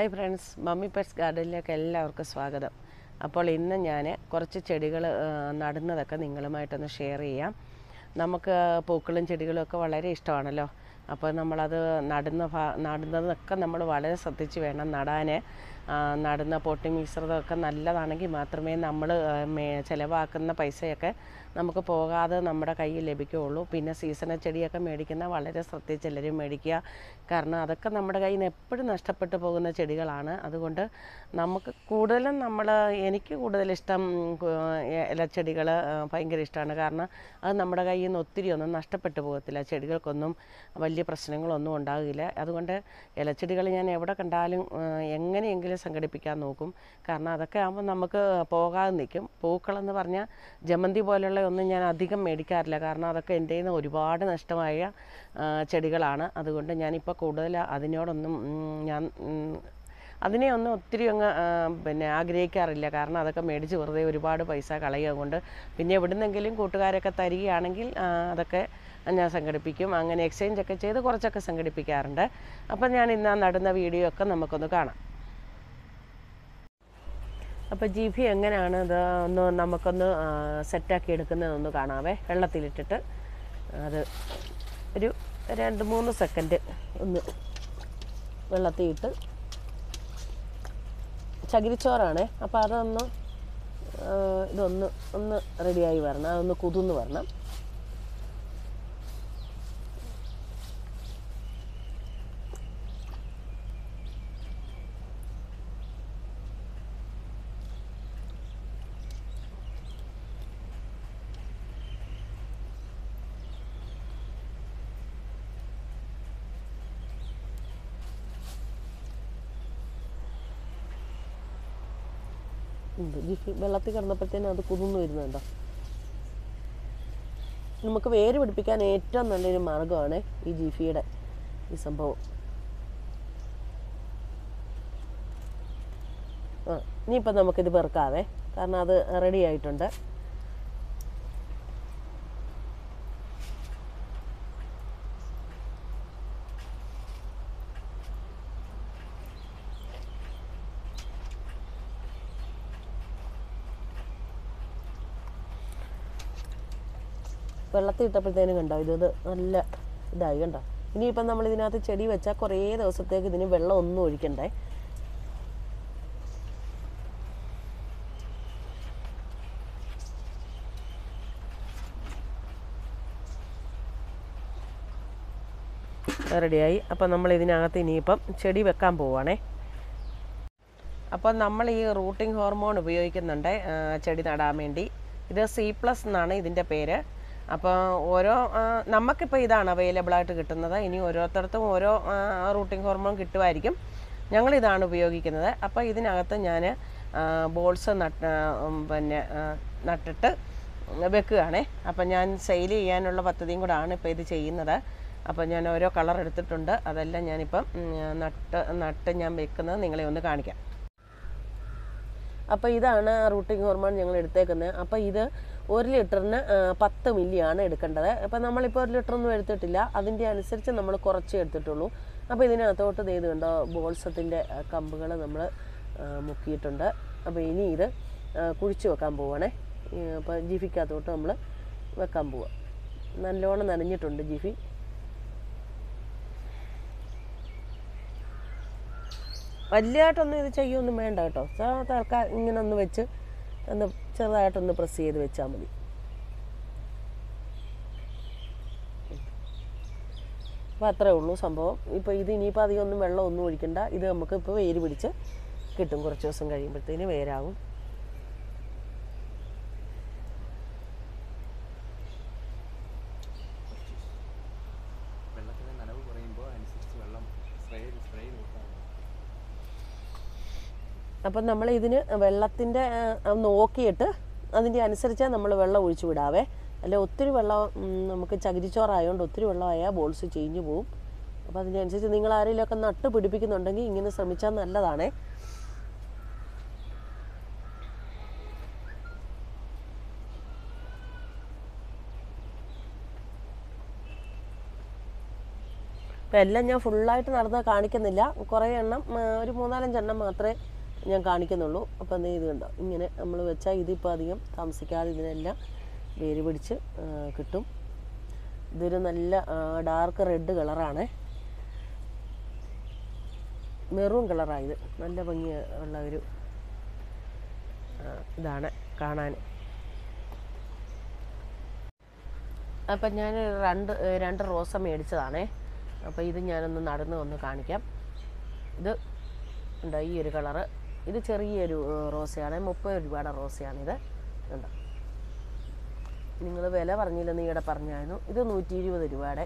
Hi friends, mummy pets ഗാർഡനിലേക്ക് എല്ലാവർക്കും സ്വാഗതം. അപ്പോൾ ഇന്ന് ഞാൻ കുറച്ച് ചെടികൾ നടുന്നതൊക്കെ നിങ്ങളുമായിട്ടൊന്ന് ഷെയർ ചെയ്യാം. നമുക്ക് പൂക്കളും ചെടികളും ഒക്കെ വളരെ ഇഷ്ടമാണല്ലോ. അപ്പോൾ നമ്മളത് നടുന്നതൊക്കെ നമ്മൾ വളരെ ശ്രദ്ധിച്ച് വേണം നടാൻ. നടുന്ന പൊട്ടി മിശ്രിതമൊക്കെ നല്ലതാണെങ്കിൽ മാത്രമേ നമ്മൾ ചിലവാക്കുന്ന പൈസയൊക്കെ നമുക്ക് പോകാതെ നമ്മുടെ കയ്യിൽ ലഭിക്കുകയുള്ളൂ. പിന്നെ സീസണൽ ചെടിയൊക്കെ മേടിക്കുന്ന വളരെ ശ്രദ്ധിച്ച് എല്ലാവരും മേടിക്കുക. കാരണം അതൊക്കെ നമ്മുടെ കയ്യിൽ നിന്ന് എപ്പോഴും നഷ്ടപ്പെട്ടു പോകുന്ന ചെടികളാണ്. അതുകൊണ്ട് നമുക്ക് കൂടുതലും എനിക്ക് കൂടുതലിഷ്ടം ഇലച്ചെടികൾ ഭയങ്കര ഇഷ്ടമാണ്. കാരണം അത് നമ്മുടെ കയ്യിൽ നിന്ന് ഒത്തിരി ഒന്നും നഷ്ടപ്പെട്ടു പോകത്തില്ല. ചെടികൾക്കൊന്നും വലിയ പ്രശ്നങ്ങളൊന്നും ഉണ്ടാകില്ല. അതുകൊണ്ട് ഇലച്ചെടികൾ ഞാൻ എവിടെ കണ്ടാലും എങ്ങനെയെങ്കിലും സംഘടിപ്പിക്കാൻ നോക്കും. കാരണം അതൊക്കെ ആകുമ്പോൾ നമുക്ക് പോകാതെ നിൽക്കും. പൂക്കളെന്ന് പറഞ്ഞാൽ ജമന്തി പോലുള്ള ഒന്നും ഞാൻ അധികം മേടിക്കാറില്ല. കാരണം അതൊക്കെ എൻ്റെ കയ്യിൽ നിന്ന് ഒരുപാട് നഷ്ടമായ ചെടികളാണ്. അതുകൊണ്ട് ഞാനിപ്പോൾ കൂടുതൽ അതിനോടൊന്നും അതിനെയൊന്നും ഒത്തിരി ആഗ്രഹിക്കാറില്ല. കാരണം അതൊക്കെ മേടിച്ച് വെറുതെ ഒരുപാട് പൈസ കളയുക കൊണ്ട് പിന്നെ എവിടുന്നെങ്കിലും കൂട്ടുകാരൊക്കെ തരികയാണെങ്കിൽ അതൊക്കെ ഞാൻ സംഘടിപ്പിക്കും. അങ്ങനെ എക്സ്ചേഞ്ചൊക്കെ ചെയ്ത് കുറച്ചൊക്കെ സംഘടിപ്പിക്കാറുണ്ട്. അപ്പം ഞാൻ ഇന്ന് നടുന്ന വീഡിയോ ഒക്കെ നമുക്കൊന്ന് കാണാം. അപ്പോൾ ജിഫി എങ്ങനെയാണ് ഇത് നമുക്കൊന്ന് സെറ്റാക്കി എടുക്കുന്നതെന്നൊന്ന് കാണാവേ. വെള്ളത്തിലിട്ടിട്ട് അത് ഒരു 2-3 സെക്കൻഡ് ഒന്ന് വെള്ളത്തിലിട്ട്, ചകിരിച്ചോറാണേ. അപ്പോൾ അതൊന്ന് ഒന്ന് റെഡിയായി വരണം, അതൊന്ന് കുതിർന്ന് വരണം. ജിഫി വെള്ളത്തിൽ കിടന്നപ്പോഴത്തേനും അത് കുതിർന്ന് വരുന്നുണ്ടോ. നമുക്ക് വേര് പിടിപ്പിക്കാൻ ഏറ്റവും നല്ലൊരു മാർഗ്ഗമാണ് ഈ ജിഫിയുടെ ഈ സംഭവം. ഇനിയിപ്പം നമുക്കിത് പെറുക്കാവേ, കാരണം അത് റെഡി ആയിട്ടുണ്ട്. വെള്ളത്തിൽ ഇട്ടപ്പോഴത്തേനും കണ്ടോ ഇത് നല്ല ഇതായി കണ്ടോ. ഇനിയിപ്പം നമ്മൾ ഇതിനകത്ത് ചെടി വെച്ചാൽ കുറേ ദിവസത്തേക്ക് ഇതിന് വെള്ളം ഒന്നും ഒഴിക്കണ്ടേ. റെഡിയായി. അപ്പം നമ്മൾ ഇതിനകത്ത് ഇനിയിപ്പം ചെടി വെക്കാൻ പോവുകയാണേ. അപ്പം നമ്മൾ ഈ റൂട്ടിംഗ് ഹോർമോൺ ഉപയോഗിക്കുന്നുണ്ട് ചെടി നടാൻ വേണ്ടി. ഇത് C+ എന്നാണ് ഇതിൻ്റെ പേര്. അപ്പോൾ നമുക്കിപ്പോൾ ഇതാണ് അവൈലബിളായിട്ട് കിട്ടുന്നത്. ഇനി ഓരോരുത്തർക്കും ഓരോ റൂട്ടിംഗ് ഹോർമോൺ കിട്ടുമായിരിക്കും. ഞങ്ങളിതാണ് ഉപയോഗിക്കുന്നത്. അപ്പോൾ ഇതിനകത്ത് ഞാൻ ബോൾസ് നട്ടിട്ട് വെക്കുകയാണേ. അപ്പം ഞാൻ സെയിൽ ചെയ്യാനുള്ള പദ്ധതിയും കൂടാണ് ഇപ്പോൾ ഇത് ചെയ്യുന്നത്. അപ്പോൾ ഞാൻ ഓരോ കളർ എടുത്തിട്ടുണ്ട്. അതെല്ലാം ഞാനിപ്പം നട്ട് ഞാൻ വെക്കുന്നത് നിങ്ങളെ ഒന്ന് കാണിക്കാം. അപ്പോൾ ഇതാണ് റൂട്ടിംഗ് ഹോർമോൺ ഞങ്ങൾ എടുത്തേക്കുന്നത്. അപ്പോൾ ഇത് 1 ലിറ്ററിന് 10 മില്ലിയാണ് എടുക്കേണ്ടത്. അപ്പോൾ നമ്മളിപ്പോൾ 1 ലിറ്ററൊന്നും എടുത്തിട്ടില്ല, അതിൻ്റെ അനുസരിച്ച് നമ്മൾ കുറച്ചേ എടുത്തിട്ടുള്ളൂ. അപ്പോൾ ഇതിനകത്തോട്ട് ഇത് കണ്ടോ ബോൾസത്തിൻ്റെ കമ്പുകൾ നമ്മൾ മുക്കിയിട്ടുണ്ട്. അപ്പോൾ ഇനി ഇത് കുഴിച്ച് വെക്കാൻ പോവുകയാണേ. അപ്പോൾ ജിഫിക്കകത്തോട്ട് നമ്മൾ വെക്കാൻ പോവുക. നല്ലോണം നനഞ്ഞിട്ടുണ്ട് ജിഫി. വലിയതായിട്ടൊന്നും ഇത് ചെയ്യൊന്നും വേണ്ട കേട്ടോ. തൽക്കാലം ഇങ്ങനെ ഒന്ന് വെച്ച് ചെറുതായിട്ടൊന്ന് പ്രസ് ചെയ്ത് വെച്ചാൽ മതി. അപ്പോൾ അത്രേ ഉള്ളൂ സംഭവം. ഇപ്പോൾ ഇനിയിപ്പോൾ അധികം ഒന്നും വെള്ളം ഒന്നും ഒഴിക്കണ്ട. ഇത് നമുക്ക് ഇപ്പോൾ വേര് പിടിച്ച് കിട്ടും. കുറച്ച് ദിവസം കഴിയുമ്പോഴത്തേന് വേരാകും. അപ്പം നമ്മൾ ഇതിന് വെള്ളത്തിൻ്റെ നോക്കിയിട്ട് അതിൻ്റെ അനുസരിച്ച് നമ്മൾ വെള്ളം ഒഴിച്ചു വിടാവേ. അല്ലെ ഒത്തിരി വെള്ളം നമുക്ക് ചകിരിച്ചോറായതുകൊണ്ട് ഒത്തിരി വെള്ളമായാൽ ബോൾസ് ചീഞ്ഞു പോവും. അപ്പോൾ അതിനനുസരിച്ച് നിങ്ങൾ ആരെങ്കിലുമൊക്കെ നട്ട് പിടിപ്പിക്കുന്നുണ്ടെങ്കിൽ ഇങ്ങനെ ശ്രമിച്ചാൽ നല്ലതാണേ. അപ്പോൾ എല്ലാം ഞാൻ ഫുള്ളായിട്ട് നടന്ന് കാണിക്കുന്നില്ല, കുറേ എണ്ണം, ഒരു 3-4 എണ്ണം മാത്രമേ ഞാൻ കാണിക്കുന്നുള്ളൂ. അപ്പോൾ എന്ത് ഇത് കണ്ടോ, ഇങ്ങനെ നമ്മൾ വെച്ചാൽ ഇതിപ്പോൾ അധികം താമസിക്കാതെ ഇതിനെല്ലാം വേര് പിടിച്ച് കിട്ടും. ഇതൊരു നല്ല ഡാർക്ക് റെഡ് കളറാണ്, മെറൂൺ കളറായത്. നല്ല ഭംഗി ഉള്ള ഒരു ഇതാണ് കാണാൻ. അപ്പം ഞാൻ രണ്ട് റോസ മേടിച്ചതാണേ. അപ്പോൾ ഇത് ഞാനൊന്ന് നടന്ന് ഒന്ന് കാണിക്കാം. ഇത് ഉണ്ടോ, ഈ ഒരു കളറ്, ഇത് ചെറിയൊരു റോസയാണ്, 30 രൂപയുടെ റോസയാണിത്. ഉണ്ടോ, നിങ്ങൾ വില പറഞ്ഞില്ലെന്ന് ഈയിടെ പറഞ്ഞായിരുന്നു. ഇത് 120 രൂപയുടെ.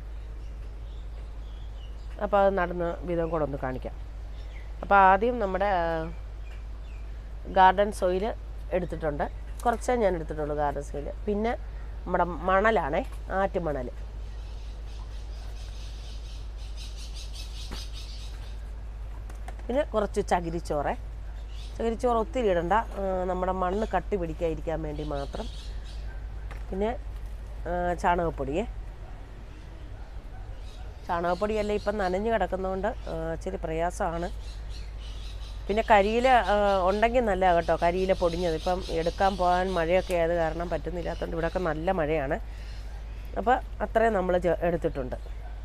അപ്പോൾ അത് നടന്ന് വിധം കൂടെ ഒന്ന് കാണിക്കാം. അപ്പോൾ ആദ്യം നമ്മുടെ ഗാർഡൻ സോയിൽ എടുത്തിട്ടുണ്ട്, കുറച്ചേ ഞാൻ എടുത്തിട്ടുള്ളൂ ഗാർഡൻ സോയിൽ. പിന്നെ നമ്മുടെ മണലാണേ, ആറ്റുമണൽ. പിന്നെ കുറച്ച് ചകിരിച്ചോറ് ഒത്തിരി ഇടണ്ട, നമ്മുടെ മണ്ണ് കട്ടി പിടിക്കാതിരിക്കാൻ വേണ്ടി മാത്രം. പിന്നെ ചാണകപ്പൊടിയല്ല ഇപ്പം നനഞ്ഞ് കിടക്കുന്നതുകൊണ്ട് ഇച്ചിരി പ്രയാസമാണ്. പിന്നെ കരിയില ഉണ്ടെങ്കിൽ നല്ല കേട്ടോ, കരിയില പൊടിഞ്ഞത്. ഇപ്പം എടുക്കാൻ പോകാൻ മഴയൊക്കെ ആയത് കാരണം പറ്റുന്നില്ലാത്തതുകൊണ്ട് ഇവിടെയൊക്കെ നല്ല മഴയാണ്. അപ്പോൾ അത്രയും നമ്മൾ എടുത്തിട്ടുണ്ട്.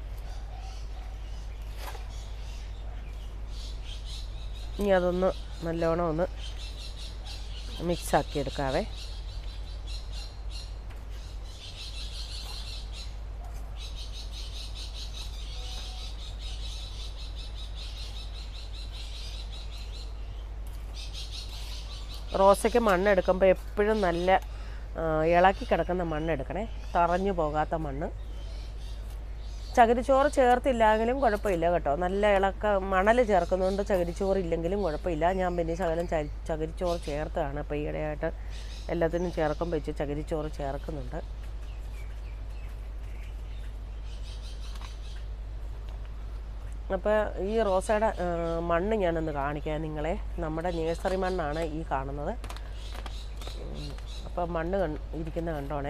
ഇനി അതൊന്ന് നല്ലോണം ഒന്ന് മിക്സാക്കി എടുക്കാവേ. റോസയ്ക്ക് മണ്ണെടുക്കുമ്പോൾ എപ്പോഴും നല്ല ഇളക്കി കിടക്കുന്ന മണ്ണെടുക്കണേ, തറഞ്ഞു പോകാത്ത മണ്ണ്. ചകിരിച്ചോറ് ചേർത്തില്ലെങ്കിലും കുഴപ്പമില്ല കേട്ടോ, നല്ല മണൽ ചേർക്കുന്നതുകൊണ്ട് ചകിരിച്ചോറ് ഇല്ലെങ്കിലും കുഴപ്പമില്ല. ഞാൻ പിന്നെ ശകലം ചകിരിച്ചോറ് ചേർത്താണ്. അപ്പോൾ ഈയിടെയായിട്ട് എല്ലാത്തിനും ചേർക്കുമ്പോൾ വെച്ച് ചകിരിച്ചോറ് ചേർക്കുന്നുണ്ട്. അപ്പോൾ ഈ റോസയുടെ മണ്ണ് ഞാനൊന്ന് കാണിക്കാം നിങ്ങളെ. നമ്മുടെ നേഴ്സറി മണ്ണാണ് ഈ കാണുന്നത്. അപ്പോൾ മണ്ണ് ഇരിക്കുന്ന കണ്ടോണേ.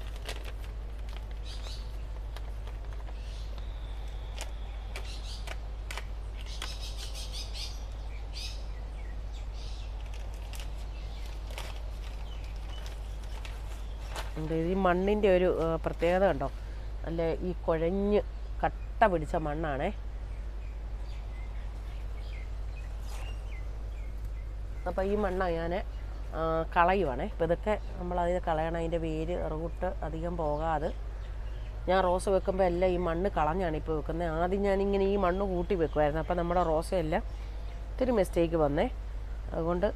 ഈ മണ്ണിൻ്റെ ഒരു പ്രത്യേകത കണ്ടോ, നല്ല ഈ കുഴഞ്ഞ് കട്ട പിടിച്ച മണ്ണാണേ. അപ്പോൾ ഈ മണ്ണ് ഞാൻ കളയുവാണേ. ഇപ്പോൾ ഇതൊക്കെ നമ്മളതിൽ കളയണം, അതിൻ്റെ വേര് റൂട്ട് അധികം പോകാതെ. ഞാൻ റോസ വെക്കുമ്പോൾ എല്ലാം ഈ മണ്ണ് കളഞ്ഞാണ് ഇപ്പോൾ വെക്കുന്നത്. ആദ്യം ഞാനിങ്ങനെ ഈ മണ്ണ് കൂട്ടി വെക്കുമായിരുന്നു. അപ്പോൾ നമ്മുടെ റോസയെല്ലാം ഒത്തിരി മിസ്റ്റേക്ക് വന്നേ. അതുകൊണ്ട്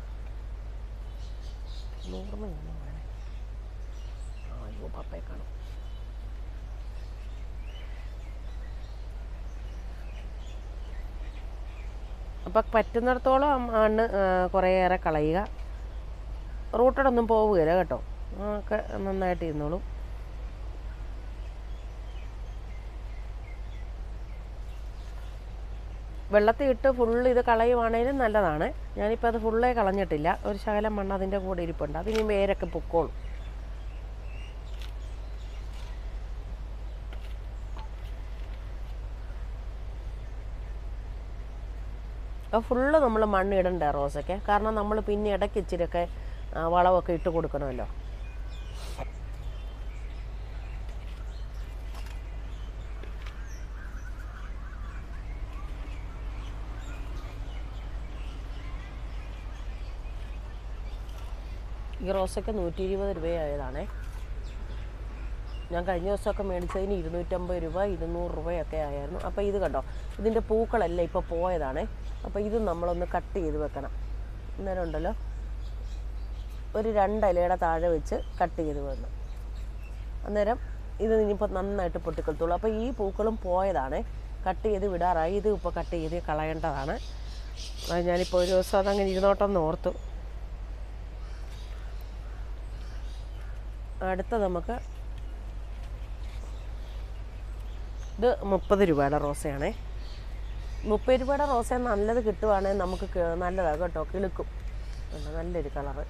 പപ്പയെ കാണും. അപ്പം പറ്റുന്നിടത്തോളം മണ്ണ് കുറേയേറെ കളയുക. റൂട്ടഡൊന്നും പോവുകയില്ല കേട്ടോ, ഒക്കെ നന്നായിട്ട് ഇരുന്നോളും. വെള്ളത്തിൽ ഇട്ട് ഫുള്ള് ഇത് കളയുവാണേലും നല്ലതാണ്. ഞാനിപ്പോൾ അത് ഫുള്ളേ കളഞ്ഞിട്ടില്ല, ഒരു ശകലം മണ്ണ് അതിൻ്റെ കൂടെ ഇരിപ്പുണ്ട്. അതിനി വേരൊക്കെ പൊക്കോളും. അപ്പോൾ ഫുള്ള് നമ്മൾ മണ്ണ് ഇടണ്ടേ റോസൊക്കെ, കാരണം നമ്മൾ പിന്നെ ഇടയ്ക്ക് ഇച്ചിരിയൊക്കെ വളമൊക്കെ ഇട്ട് കൊടുക്കണമല്ലോ. ഈ റോസൊക്കെ 120 രൂപയായതാണേ. ഞാൻ കഴിഞ്ഞ ദിവസമൊക്കെ മേടിച്ചതിന് 250 രൂപ 200 രൂപയൊക്കെ ആയിരുന്നു. അപ്പോൾ ഇത് കണ്ടോ, ഇതിൻ്റെ പൂക്കളെല്ലാം ഇപ്പോൾ പോയതാണേ. അപ്പോൾ ഇത് നമ്മളൊന്ന് കട്ട് ചെയ്ത് വെക്കണം. അന്നേരം ഉണ്ടല്ലോ, ഒരു 2 ഇലയുടെ താഴെ വെച്ച് കട്ട് ചെയ്ത് വെക്കണം. അന്നേരം ഇത് ഇനിയിപ്പോൾ നന്നായിട്ട് പൊട്ടിക്കൊടുത്തോളൂ. അപ്പോൾ ഈ പൂക്കളും പോയതാണ്, കട്ട് ചെയ്ത് വിടാറായി. ഇത് ഇപ്പോൾ കട്ട് ചെയ്ത് കളയേണ്ടതാണ്. അത് ഞാനിപ്പോൾ ഒരു ദിവസം അതങ്ങനെ ഇരുന്നോട്ടെന്ന് ഓർത്തു. അടുത്ത നമുക്ക് ഇത് 30 രൂപയുടെ റോസയാണേ. 30 രൂപയുടെ റോസ നല്ലത് കിട്ടുവാണെങ്കിൽ നമുക്ക് നല്ലതാണ് കേട്ടോ, കിളുക്കും. നല്ലൊരു കളറ്.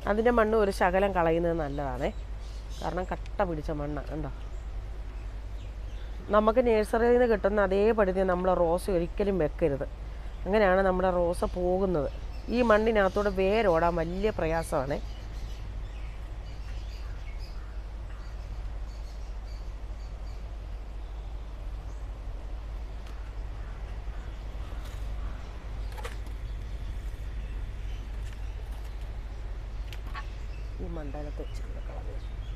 അതിൻ്റെ മണ്ണ് ഒരു ശകലം കളയുന്നത് നല്ലതാണേ, കാരണം കട്ട പിടിച്ച മണ്ണ് ഉണ്ടോ. നമുക്ക് നഴ്സറിയിൽ നിന്ന് കിട്ടുന്ന അതേപടി നമ്മൾ റോസ ഒരിക്കലും വെക്കരുത്, അങ്ങനെയാണ് നമ്മുടെ റോസ പോകുന്നത്. ഈ മണ്ണിനകത്തൂടെ വേരോടാൻ വലിയ പ്രയാസമാണ്. ഈ മണ്ഡലത്തെ കളഞ്ഞു.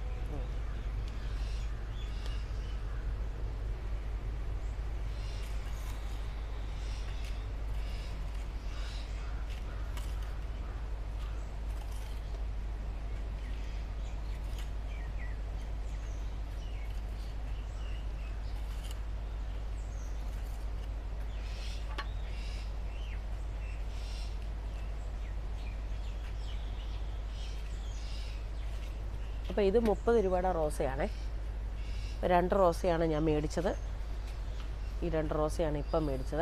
അപ്പോൾ ഇത് 30 രൂപയുടെ റോസയാണേ. 2 റോസയാണ് ഞാൻ മേടിച്ചത്. ഈ 2 റോസയാണ് ഇപ്പം മേടിച്ചത്.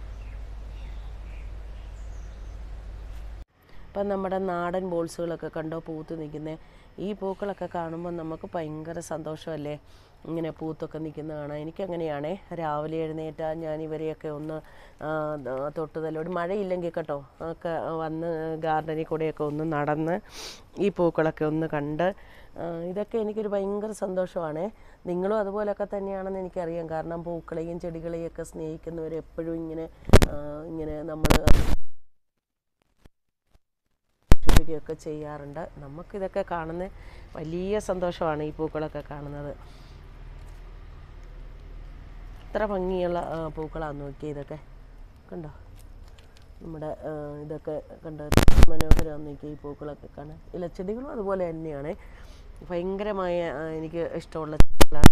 ഇപ്പം നമ്മുടെ നാടൻ ബോൾസുകളൊക്കെ കണ്ടോ പൂത്ത് നിൽക്കുന്നത്. ഈ പൂക്കളൊക്കെ കാണുമ്പോൾ നമുക്ക് ഭയങ്കര സന്തോഷമല്ലേ, ഇങ്ങനെ പൂത്തൊക്കെ നിൽക്കുന്ന കാണാൻ. എനിക്കങ്ങനെയാണേ, രാവിലെ എഴുന്നേറ്റാൽ ഞാൻ ഇവരെയൊക്കെ ഒന്ന് തൊട്ടുതലോട്, മഴയില്ലെങ്കിൽ കേട്ടോ, ഒക്കെ വന്ന് ഗാർഡനിൽ കൂടെയൊക്കെ ഒന്ന് നടന്ന് ഈ പൂക്കളൊക്കെ ഒന്ന് കണ്ട്, ഇതൊക്കെ എനിക്കൊരു ഭയങ്കര സന്തോഷമാണ്. നിങ്ങളും അതുപോലൊക്കെ തന്നെയാണെന്ന് എനിക്കറിയാം. കാരണം പൂക്കളെയും ചെടികളെയും ഒക്കെ സ്നേഹിക്കുന്നവർ എപ്പോഴും ഇങ്ങനെ നമ്മൾ ഒക്കെ ചെയ്യാറുണ്ട്. നമുക്കിതൊക്കെ കാണുന്ന വലിയ സന്തോഷമാണ് ഈ പൂക്കളൊക്കെ കാണുന്നത്. ഇത്ര ഭംഗിയുള്ള പൂക്കളാന്ന് നോക്കി, ഇതൊക്കെ കണ്ടോ, നമ്മുടെ ഇതൊക്കെ കണ്ടോ, മനോഹരമാണെന്ന് നോക്കി ഈ പൂക്കളൊക്കെ കാണാൻ. ഇലച്ചെടികളും അതുപോലെ തന്നെയാണ്, ഭയങ്കരമായ എനിക്ക് ഇഷ്ടമുള്ള ചെടികളാണ്.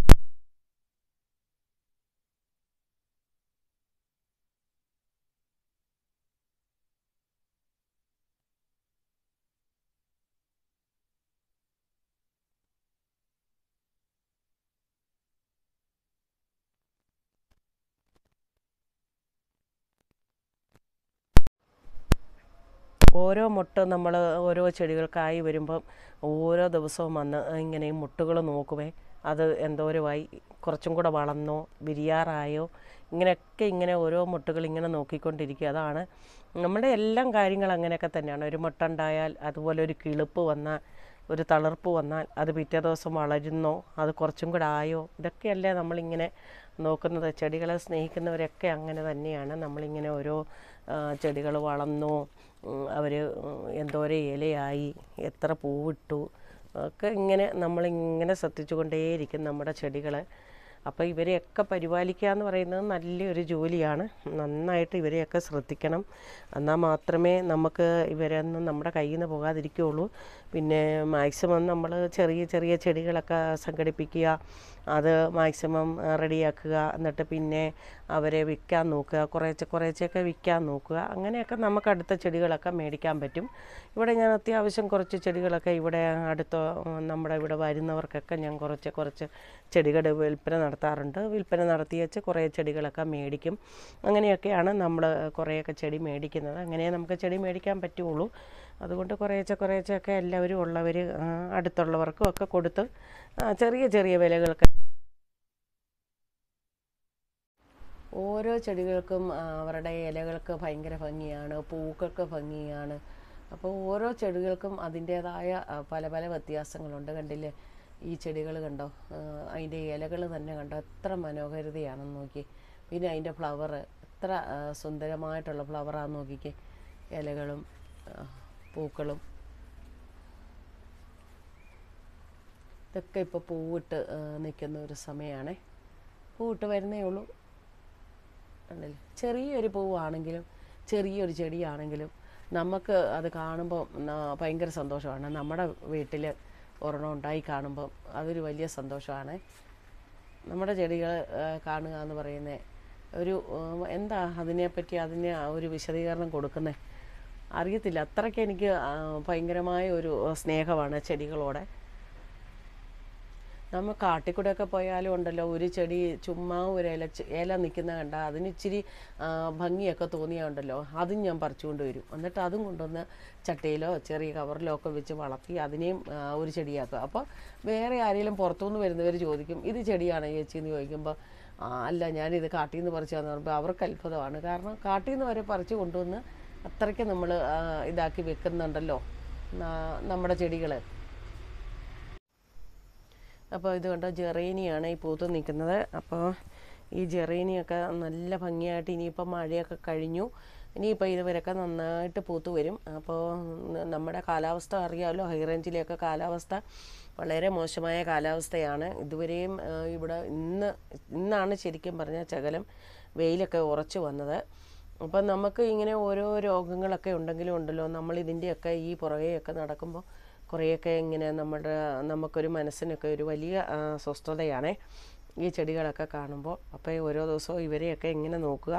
ഓരോ മുട്ട നമ്മൾ ഓരോ ചെടികൾക്കായി വരുമ്പം ഓരോ ദിവസവും വന്ന് ഇങ്ങനെ ഈ മുട്ടുകൾ നോക്കുമേ, അത് എന്തോരമായി, കുറച്ചും കൂടെ വളർന്നോ, വിരിയാറായോ, ഇങ്ങനെ ഓരോ മുട്ടുകൾ ഇങ്ങനെ നോക്കിക്കൊണ്ടിരിക്കുക. അതാണ് നമ്മുടെ എല്ലാം കാര്യങ്ങൾ അങ്ങനെയൊക്കെ തന്നെയാണ്. ഒരു മുട്ട ഉണ്ടായാൽ, അതുപോലെ ഒരു കിളിപ്പ് വന്നാൽ, ഒരു തളിർപ്പ് വന്നാൽ, അത് പിറ്റേ ദിവസം വളരുന്നോ, അത് കുറച്ചും കൂടെ ആയോ, ഇതൊക്കെയല്ലേ നമ്മളിങ്ങനെ നോക്കുന്നത്. ചെടികളെ സ്നേഹിക്കുന്നവരൊക്കെ അങ്ങനെ തന്നെയാണ്. നമ്മളിങ്ങനെ ഓരോ ചെടികൾ വളർന്നു, അവർ എന്തോരം ഇലയായി, എത്ര പൂവിട്ടു, ഒക്കെ ഇങ്ങനെ നമ്മളിങ്ങനെ ശ്രദ്ധിച്ചു കൊണ്ടേയിരിക്കും നമ്മുടെ ചെടികൾ. അപ്പോൾ ഇവരെയൊക്കെ പരിപാലിക്കുക എന്ന് പറയുന്നത് നല്ലൊരു ജോലിയാണ്. നന്നായിട്ട് ഇവരെയൊക്കെ ശ്രദ്ധിക്കണം, എന്നാൽ മാത്രമേ നമുക്ക് ഇവരൊന്നും നമ്മുടെ കയ്യിൽ നിന്ന് പോകാതിരിക്കുകയുള്ളൂ. പിന്നെ മാക്സിമം നമ്മൾ ചെറിയ ചെറിയ ചെടികളൊക്കെ സംഘടിപ്പിക്കുക, അത് മാക്സിമം റെഡിയാക്കുക, എന്നിട്ട് പിന്നെ അവരെ വിൽക്കാൻ നോക്കുക, കുറേശ്ശെയൊക്കെ വിൽക്കാൻ നോക്കുക. അങ്ങനെയൊക്കെ നമുക്ക് അടുത്ത ചെടികളൊക്കെ മേടിക്കാൻ പറ്റും. ഇവിടെ ഞാൻ അത്യാവശ്യം കുറച്ച് ചെടികളൊക്കെ ഇവിടെ അടുത്ത നമ്മുടെ ഇവിടെ വരുന്നവർക്കൊക്കെ ഞാൻ കുറച്ച് ചെടികളുടെ വിൽപ്പന നടത്താറുണ്ട്. വിൽപ്പന നടത്തി വെച്ച് കുറേ ചെടികളൊക്കെ മേടിക്കും. അങ്ങനെയൊക്കെയാണ് നമ്മൾ കുറേയൊക്കെ ചെടി മേടിക്കുന്നത്. അങ്ങനെ നമുക്ക് ചെടി മേടിക്കാൻ പറ്റുള്ളൂ. അതുകൊണ്ട് കുറേശ്ശെയൊക്കെ എല്ലാവരും ഉള്ളവർ അടുത്തുള്ളവർക്കും ഒക്കെ കൊടുത്ത് ചെറിയ ചെറിയ വിലകൾക്ക് ഓരോ ചെടികൾക്കും അവരുടെ ഇലകൾക്ക് ഭയങ്കര ഭംഗിയാണ്, പൂക്കൾക്ക് ഭംഗിയാണ്. അപ്പോൾ ഓരോ ചെടികൾക്കും അതിൻ്റേതായ പല പല വ്യത്യാസങ്ങളുണ്ട്. കണ്ടില്ലേ, ഈ ചെടികൾ കണ്ടോ, അതിൻ്റെ ഇലകൾ തന്നെ കണ്ടോ, എത്ര മനോഹരിതയാണെന്ന് നോക്കി. പിന്നെ അതിൻ്റെ ഫ്ലവർ എത്ര സുന്ദരമായിട്ടുള്ള ഫ്ലവറാണെന്ന് നോക്കിക്കേ, ഇലകളും പൂക്കളും. ഇതൊക്കെ ഇപ്പോൾ പൂവിട്ട് നിൽക്കുന്ന ഒരു സമയമാണേ. പൂവിട്ട് വരുന്നേ ഉള്ളൂ. ഉണ്ടല്ലേ, ചെറിയൊരു പൂവാണെങ്കിലും ചെറിയൊരു ചെടിയാണെങ്കിലും നമുക്ക് അത് കാണുമ്പോൾ ഭയങ്കര സന്തോഷമാണ്. നമ്മുടെ വീട്ടിൽ ഒരെണ്ണം ഉണ്ടായി കാണുമ്പം അതൊരു വലിയ സന്തോഷമാണ്. നമ്മുടെ ചെടികൾ കാണുക എന്ന് പറയുന്നത് ഒരു എന്താ അതിനെപ്പറ്റി ഒരു വിശദീകരണം കൊടുക്കുന്നത് അറിയത്തില്ല. അത്രയ്ക്ക് എനിക്ക് ഭയങ്കരമായ ഒരു സ്നേഹമാണ് ചെടികളോടെ. നമ്മൾ കാട്ടിക്കൂടെയൊക്കെ പോയാലും ഉണ്ടല്ലോ, ഒരു ചെടി ചുമ്മാ ഒരു ഇല നിൽക്കുന്ന കണ്ട അതിന് ഇച്ചിരി ഭംഗിയൊക്കെ തോന്നിയാണ്ടല്ലോ, അതും ഞാൻ പറിച്ചുകൊണ്ട് വരും. എന്നിട്ട് അതും കൊണ്ടുവന്ന് ചട്ടിയിലോ ചെറിയ കവറിലോ ഒക്കെ വെച്ച് വളർത്തി അതിനെയും ഒരു ചെടിയാക്കുക. അപ്പോൾ വേറെ ആരെങ്കിലും പുറത്തുനിന്ന് വരുന്നവർ ചോദിക്കും, ഇത് ചെടിയാണോ ചേച്ചി എന്ന് ചോദിക്കുമ്പോൾ, അല്ല ഞാനിത് കാട്ടിൽ നിന്ന് പറിച്ചാന്ന് പറയുമ്പോൾ അവർക്ക് അത്ഭുതമാണ്. കാരണം കാട്ടിൽ നിന്ന് വരെ പറിച്ച് കൊണ്ടുവന്ന് അത്രയ്ക്ക് നമ്മൾ ഇതാക്കി വെക്കുന്നുണ്ടല്ലോ നമ്മുടെ ചെടികൾ. അപ്പോൾ ഇത് കണ്ടോ, ജെറേനിയാണ് ഈ പൂത്ത് നിൽക്കുന്നത്. അപ്പോൾ ഈ ജെറേനിയൊക്കെ നല്ല ഭംഗിയായിട്ട് ഇനിയിപ്പോൾ മഴയൊക്കെ കഴിഞ്ഞു, ഇനിയിപ്പോൾ ഇതുവരെയൊക്കെ നന്നായിട്ട് പൂത്ത് വരും. അപ്പോൾ നമ്മുടെ കാലാവസ്ഥ അറിയാമല്ലോ, ഹൈ റേഞ്ചിലെയൊക്കെ കാലാവസ്ഥ വളരെ മോശമായ കാലാവസ്ഥയാണ്. ഇതുവരെയും ഇവിടെ ഇന്നാണ് ശരിക്കും പറഞ്ഞാൽ ശകലം വെയിലൊക്കെ ഉറച്ചു വന്നത്. അപ്പം നമുക്ക് ഇങ്ങനെ ഓരോ രോഗങ്ങളൊക്കെ ഉണ്ടെങ്കിലും ഉണ്ടല്ലോ, നമ്മളിതിൻ്റെയൊക്കെ ഈ പുറകെയൊക്കെ നടക്കുമ്പോൾ കുറേയൊക്കെ ഇങ്ങനെ നമുക്കൊരു മനസ്സിനൊക്കെ ഒരു വലിയ സ്വസ്ഥതയാണ് ഈ ചെടികളൊക്കെ കാണുമ്പോൾ. അപ്പോൾ ഓരോ ദിവസവും ഇവരെയൊക്കെ ഇങ്ങനെ നോക്കുക.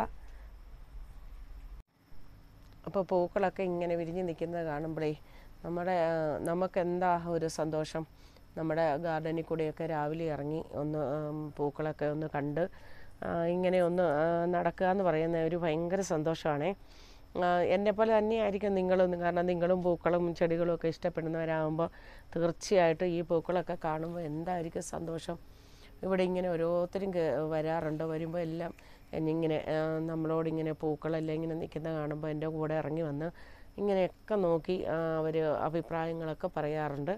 അപ്പോൾ പൂക്കളൊക്കെ ഇങ്ങനെ വിരിഞ്ഞ് നിൽക്കുന്നത് കാണുമ്പോഴേ നമുക്കെന്താ ഒരു സന്തോഷം. നമ്മുടെ ഗാർഡനിൽ കൂടെയൊക്കെ രാവിലെ ഇറങ്ങി ഒന്ന് പൂക്കളൊക്കെ ഒന്ന് കണ്ട് ഇങ്ങനെ ഒന്ന് നടക്കുക എന്ന് പറയുന്ന ഒരു ഭയങ്കര സന്തോഷമാണേ. എന്നെപ്പോലെ തന്നെയായിരിക്കും നിങ്ങളും. കാരണം നിങ്ങളും പൂക്കളും ചെടികളും ഒക്കെ ഇഷ്ടപ്പെടുന്നവരാകുമ്പോൾ തീർച്ചയായിട്ടും ഈ പൂക്കളൊക്കെ കാണുമ്പോൾ എന്തായിരിക്കും സന്തോഷം. ഇവിടെ ഇങ്ങനെ ഓരോരുത്തരും വരാറുണ്ട്. വരുമ്പോൾ എല്ലാം ഇങ്ങനെ നമ്മളോടിങ്ങനെ പൂക്കളെല്ലാം ഇങ്ങനെ നിൽക്കുന്നത് കാണുമ്പോൾ എൻ്റെ കൂടെ ഇറങ്ങി വന്ന് ഇങ്ങനെയൊക്കെ നോക്കി അവർ അഭിപ്രായങ്ങളൊക്കെ പറയാറുണ്ട്.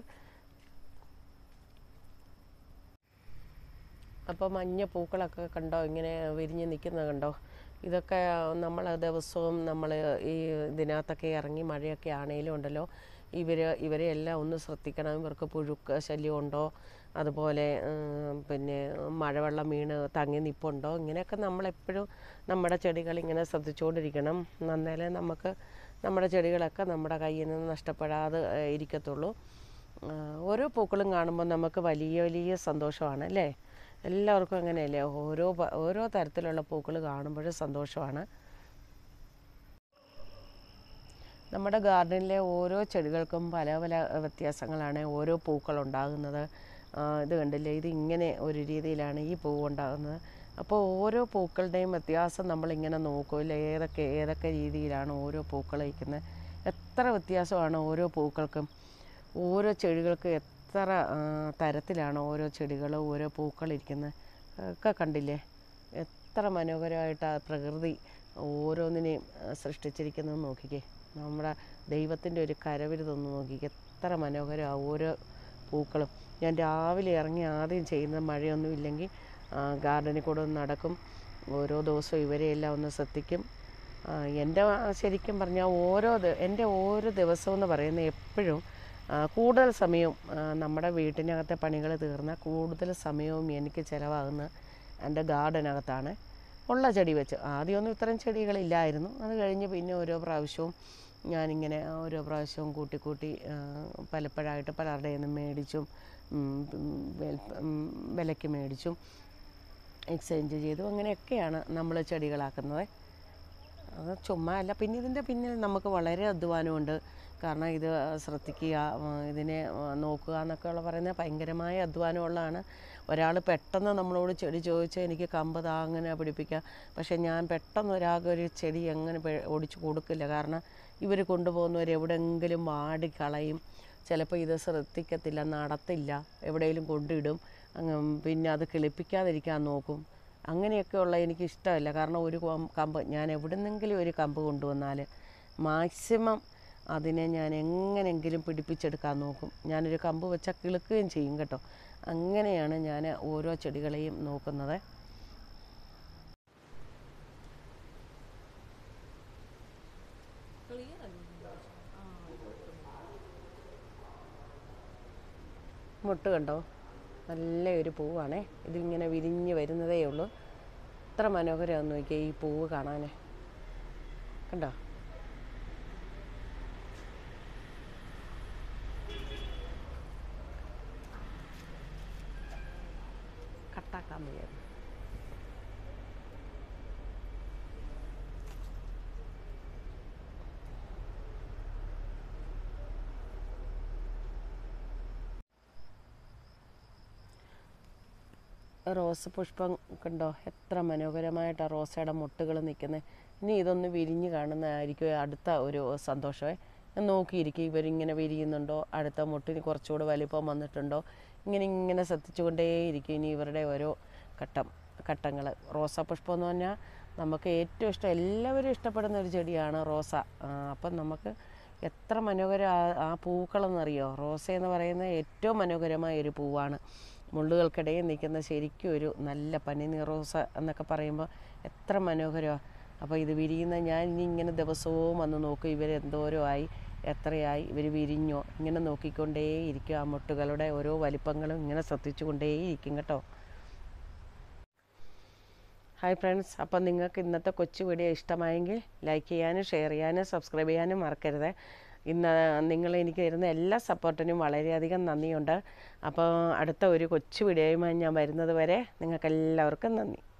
അപ്പോൾ മഞ്ഞ പൂക്കളൊക്കെ കണ്ടോ ഇങ്ങനെ വിരിഞ്ഞ് നിൽക്കുന്നത് കണ്ടോ. ഇതൊക്കെ നമ്മൾ ദിവസവും നമ്മൾ ഈ ഇതിനകത്തൊക്കെ ഇറങ്ങി മഴയൊക്കെ ആണെങ്കിലും ഉണ്ടല്ലോ, ഇവരെ എല്ലാം ഒന്ന് ശ്രദ്ധിക്കണം. ഇവർക്ക് പുഴുക്ക് ശല്യമുണ്ടോ, അതുപോലെ പിന്നെ മഴവെള്ളം വീണ് തങ്ങി നിൽപ്പുണ്ടോ, ഇങ്ങനെയൊക്കെ നമ്മളെപ്പോഴും നമ്മുടെ ചെടികൾ ഇങ്ങനെ ശ്രദ്ധിച്ചുകൊണ്ടിരിക്കണം. എന്നാലേ നമുക്ക് നമ്മുടെ ചെടികളൊക്കെ നമ്മുടെ കയ്യിൽ നിന്ന് നഷ്ടപ്പെടാതെ ഇരിക്കത്തുള്ളൂ. ഓരോ പൂക്കളും കാണുമ്പോൾ നമുക്ക് വലിയ വലിയ സന്തോഷമാണ് അല്ലേ. എല്ലാവർക്കും അങ്ങനെയല്ലേ, ഓരോ തരത്തിലുള്ള പൂക്കൾ കാണുമ്പോഴും സന്തോഷമാണ്. നമ്മുടെ ഗാർഡനിലെ ഓരോ ചെടികൾക്കും പല പല വ്യത്യാസങ്ങളാണ് ഓരോ പൂക്കളുണ്ടാകുന്നത്. ഇത് കണ്ടില്ലേ, ഇത് ഇങ്ങനെ ഒരു രീതിയിലാണ് ഈ പൂവുണ്ടാകുന്നത്. അപ്പോൾ ഓരോ പൂക്കളുടെയും വ്യത്യാസം നമ്മളിങ്ങനെ നോക്കുമല്ലേ, ഏതൊക്കെ രീതിയിലാണ് ഓരോ പൂക്കൾ വയ്ക്കുന്നത്. എത്ര വ്യത്യാസമാണ് ഓരോ പൂക്കൾക്കും. ഓരോ ചെടികൾക്ക് എത്ര തരത്തിലാണ് ഓരോ ചെടികൾ ഓരോ പൂക്കളിരിക്കുന്നത് ഒക്കെ കണ്ടില്ലേ. എത്ര മനോഹരമായിട്ടാണ് പ്രകൃതി ഓരോന്നിനെയും സൃഷ്ടിച്ചിരിക്കുന്നത് നോക്കിക്കേ. നമ്മുടെ ദൈവത്തിൻ്റെ ഒരു കരവിരുതൊന്ന് നോക്കിക്കേ, എത്ര മനോഹരമാണ് ഓരോ പൂക്കളും. ഞാൻ രാവിലെ ഇറങ്ങി ആദ്യം ചെയ്യുന്നത്, മഴയൊന്നും ഇല്ലെങ്കിൽ ഗാർഡനിൽ കൂടെ ഒന്ന് നടക്കും. ഓരോ ദിവസവും ഇവരെയെല്ലാം ഒന്ന് ശ്രദ്ധിക്കും. എൻ്റെ ശരിക്കും പറഞ്ഞാൽ എൻ്റെ ഓരോ ദിവസവും എന്ന് പറയുന്നത് എപ്പോഴും കൂടുതൽ സമയവും നമ്മുടെ വീട്ടിനകത്തെ പണികൾ തീർന്ന കൂടുതൽ സമയവും എനിക്ക് ചിലവാകുന്ന എൻ്റെ ഗാർഡനകത്താണ്. ഉള്ള ചെടി വെച്ച് ആദ്യമൊന്നും ഇത്തരം ചെടികളില്ലായിരുന്നു. അത് കഴിഞ്ഞ് പിന്നെ ഓരോ പ്രാവശ്യവും ഞാനിങ്ങനെ ഓരോ പ്രാവശ്യവും കൂട്ടി പലപ്പോഴായിട്ട് പലരുടെ നിന്നും മേടിച്ചും വിലയ്ക്ക് മേടിച്ചും എക്സ്ചേഞ്ച് ചെയ്തു അങ്ങനെയൊക്കെയാണ് നമ്മൾ ചെടികളാക്കുന്നത്. അത് ചുമ്മാ അല്ല. പിന്നെ ഇതിൻ്റെ പിന്നിൽ നമുക്ക് വളരെ അധ്വാനമുണ്ട്. കാരണം ഇത് ശ്രദ്ധിക്കുക, ഇതിനെ നോക്കുക എന്നൊക്കെയുള്ള പറയുന്നത് ഭയങ്കരമായ അധ്വാനമുള്ളതാണ്. ഒരാൾ പെട്ടെന്ന് നമ്മളോട് ചെടി ചോദിച്ചാൽ എനിക്ക് കമ്പ് അങ്ങനെ പിടിപ്പിക്കുക. പക്ഷേ ഞാൻ പെട്ടെന്ന് ഒരു ചെടി അങ്ങനെ ഒടിച്ചു കൊടുക്കില്ല. കാരണം ഇവർ കൊണ്ടുപോകുന്നവർ എവിടെയെങ്കിലും വാടിക്കളയും. ചിലപ്പോൾ ഇത് ശ്രദ്ധിക്കത്തില്ല, നടത്തില്ല, എവിടെയെങ്കിലും കൊണ്ടിടും. പിന്നെ അത് കിളിപ്പിക്കാതിരിക്കാൻ നോക്കും. അങ്ങനെയൊക്കെയുള്ള എനിക്കിഷ്ടമല്ല. കാരണം ഒരു കമ്പ് ഞാൻ എവിടെന്നെങ്കിലും ഒരു കമ്പ് കൊണ്ടുവന്നാൽ മാക്സിമം അതിനെ ഞാൻ എങ്ങനെയെങ്കിലും പിടിപ്പിച്ചെടുക്കാൻ നോക്കും. ഞാനൊരു കമ്പ് വെച്ചാൽ കിളുക്കുകയും ചെയ്യും കേട്ടോ. അങ്ങനെയാണ് ഞാൻ ഓരോ ചെടികളെയും നോക്കുന്നത്. മുട്ട് കണ്ടോ, നല്ലൊരു പൂവാണേ. ഇതിങ്ങനെ വിരിഞ്ഞ് വരുന്നതേ ഉള്ളൂ. എത്ര മനോഹരമാണെന്ന് നോക്കിയാൽ ഈ പൂവ് കാണാൻ. കണ്ടോ, കട്ടാക്കാൻ വയ്യ. റോസ് പുഷ്പം കണ്ടോ, എത്ര മനോഹരമായിട്ടാണ് റോസയുടെ മുട്ടുകൾ നിൽക്കുന്നത്. ഇനി ഇതൊന്ന് വിരിഞ്ഞ് കാണുന്നതായിരിക്കും അടുത്ത ഒരു സന്തോഷമേ. ഞാൻ നോക്കിയിരിക്കും ഇവരിങ്ങനെ വിരിയുന്നുണ്ടോ, അടുത്ത മുട്ടിന് കുറച്ചുകൂടെ വലിപ്പം വന്നിട്ടുണ്ടോ, ഇങ്ങനെ ശ്രദ്ധിച്ചുകൊണ്ടേയിരിക്കും ഇനി ഇവരുടെ ഓരോ ഘട്ടങ്ങൾ. റോസാപുഷ്പം എന്ന് പറഞ്ഞാൽ നമുക്ക് ഏറ്റവും ഇഷ്ടം, എല്ലാവരും ഇഷ്ടപ്പെടുന്ന ഒരു ചെടിയാണ് റോസ. അപ്പം നമുക്ക് എത്ര മനോഹരം ആ പൂക്കളെന്നറിയോ. റോസയെന്ന് പറയുന്നത് ഏറ്റവും മനോഹരമായ ഒരു പൂവാണ്. മുള്ളുകൾക്കിടയിൽ നിൽക്കുന്ന ശരിക്കും ഒരു നല്ല പനിനീർ റോസ എന്നൊക്കെ പറയുമ്പോൾ എത്ര മനോഹരമാണ്. അപ്പോൾ ഇത് വിരിയുന്ന ഞാൻ ഇനി ഇങ്ങനെ ദിവസവും വന്ന് നോക്കും ഇവരെന്തോരം ആയി, എത്രയായി, ഇവർ വിരിഞ്ഞോ, ഇങ്ങനെ നോക്കിക്കൊണ്ടേയിരിക്കും. ആ മുട്ടുകളുടെ ഓരോ വലിപ്പങ്ങളും ഇങ്ങനെ ശ്രദ്ധിച്ചുകൊണ്ടേയിരിക്കും കേട്ടോ. ഹായ് ഫ്രണ്ട്സ്, അപ്പം നിങ്ങൾക്ക് ഇന്നത്തെ കൊച്ചു വീഡിയോ ഇഷ്ടമായെങ്കിൽ ലൈക്ക് ചെയ്യാനും ഷെയർ ചെയ്യാനും സബ്സ്ക്രൈബ് ചെയ്യാനും മറക്കരുത്. ഇന്ന് നിങ്ങൾ എനിക്ക് തരുന്ന എല്ലാ സപ്പോർട്ടിനും വളരെയധികം നന്ദിയുണ്ട്. അപ്പോൾ അടുത്ത ഒരു കൊച്ചു വീഡിയോയുമായി ഞാൻ വരുന്നത് വരെ നിങ്ങൾക്കെല്ലാവർക്കും നന്ദി.